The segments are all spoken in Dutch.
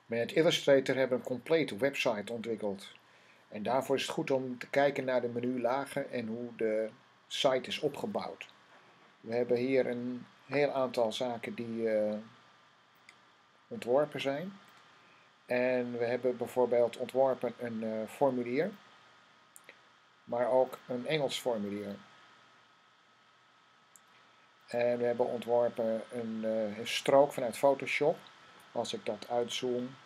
Met Illustrator hebben we een complete website ontwikkeld. En daarvoor is het goed om te kijken naar de menulagen en hoe de site is opgebouwd. We hebben hier een heel aantal zaken die ontworpen zijn. En we hebben bijvoorbeeld ontworpen een formulier, maar ook een Engels formulier. En we hebben ontworpen een strook vanuit Photoshop. Als ik dat uitzoom,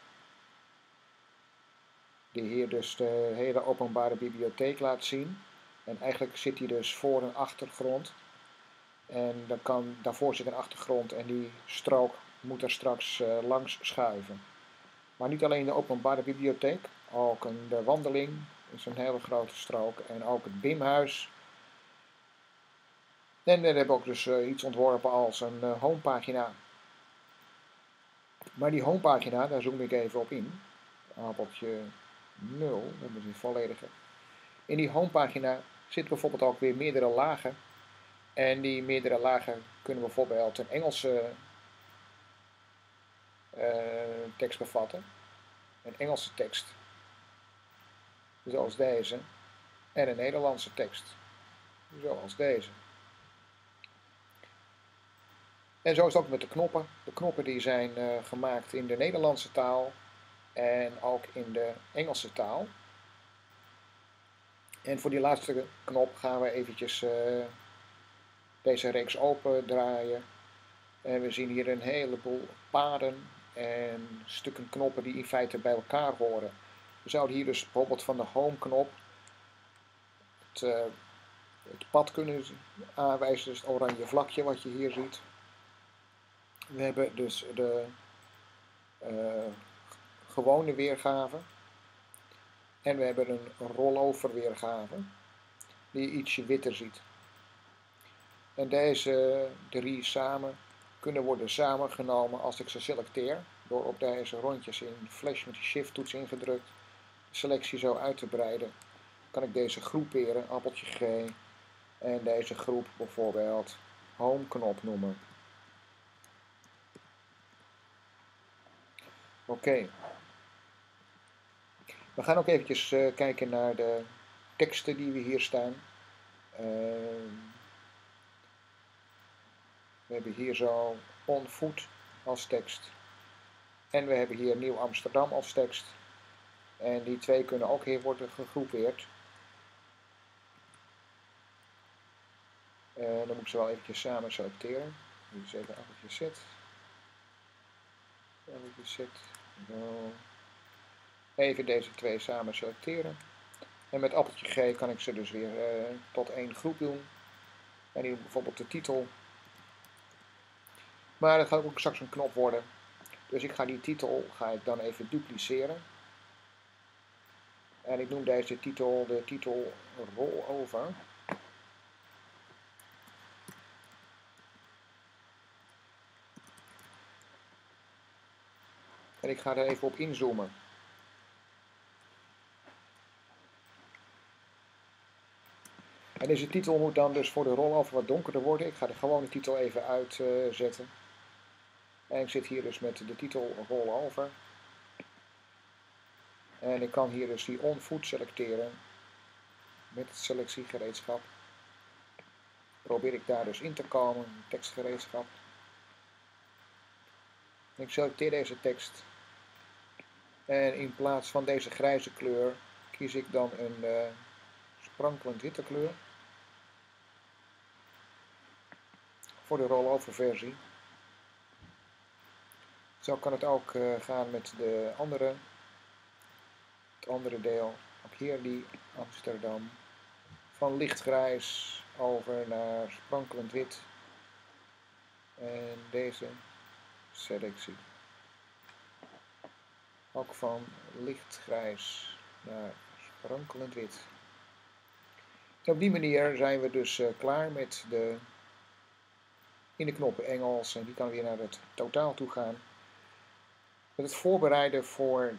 die hier dus de hele openbare bibliotheek laat zien. En eigenlijk zit die dus voor een achtergrond. En daarvoor zit een achtergrond en die strook moet er straks langs schuiven. Maar niet alleen de openbare bibliotheek, ook de wandeling is een hele grote strook. En ook het BIM-huis. En we hebben ook dus iets ontworpen als een homepagina. Maar die homepagina, daar zoom ik even op in. Appeltje 0, dat is een volledige. In die homepagina zitten bijvoorbeeld ook weer meerdere lagen. En die meerdere lagen kunnen bijvoorbeeld een Engelse tekst bevatten. Een Engelse tekst, zoals deze. En een Nederlandse tekst, zoals deze. En zo is het ook met de knoppen. De knoppen die zijn gemaakt in de Nederlandse taal en ook in de Engelse taal. En voor die laatste knop gaan we eventjes deze reeks open draaien. En we zien hier een heleboel paden en stukken knoppen die in feite bij elkaar horen. We zouden hier dus bijvoorbeeld van de home knop het pad kunnen aanwijzen, dus het oranje vlakje wat je hier ziet. We hebben dus de gewone weergave. En we hebben een rollover weergave die je ietsje witter ziet. En deze drie samen kunnen worden samengenomen als ik ze selecteer. Door op deze rondjes in Flash met de Shift toets ingedrukt de selectie zo uit te breiden. Kan ik deze groeperen, appeltje G. En deze groep bijvoorbeeld Home knop noemen. Oké. We gaan ook eventjes kijken naar de teksten die we hier staan. We hebben hier zo On Foot als tekst. En we hebben hier Nieuw Amsterdam als tekst. En die twee kunnen ook hier worden gegroepeerd. Dan moet ik ze wel eventjes samen selecteren. Dus even appeltje zet. Appeltje zet. Even deze twee samen selecteren. En met appeltje G kan ik ze dus weer tot één groep doen. En die bijvoorbeeld de titel. Maar dat gaat ook straks een knop worden. Dus ik ga die titel dan even dupliceren. En ik noem deze titel de titel rollover. En ik ga er even op inzoomen. En deze titel moet dan dus voor de rollover wat donkerder worden. Ik ga de gewone titel even uitzetten. En ik zit hier dus met de titel rollover. En ik kan hier dus die on foot selecteren. Met het selectiegereedschap. Probeer ik daar dus in te komen, tekstgereedschap. En ik selecteer deze tekst. En in plaats van deze grijze kleur kies ik dan een sprankelend witte kleur. Voor de rollover versie. Zo kan het ook gaan met het andere deel. Ook hier die Amsterdam. Van lichtgrijs over naar sprankelend wit. En deze selectie. Ook van lichtgrijs naar sprankelend wit. En op die manier zijn we dus klaar met in de knoppen Engels. En die kan weer naar het totaal toe gaan. Met het voorbereiden voor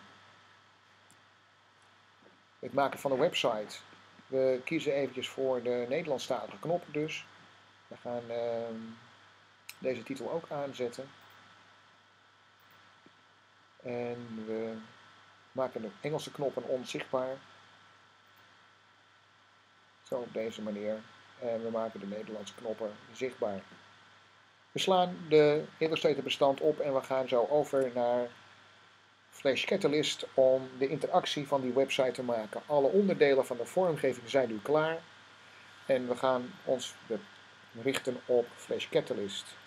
het maken van een website. We kiezen eventjes voor de Nederlandstalige knop dus. We gaan deze titel ook aanzetten. En we maken de Engelse knoppen onzichtbaar. Zo op deze manier. En we maken de Nederlandse knoppen zichtbaar. We slaan de Illustrator bestand op en we gaan zo over naar Flash Catalyst om de interactie van die website te maken. Alle onderdelen van de vormgeving zijn nu klaar. En we gaan ons richten op Flash Catalyst.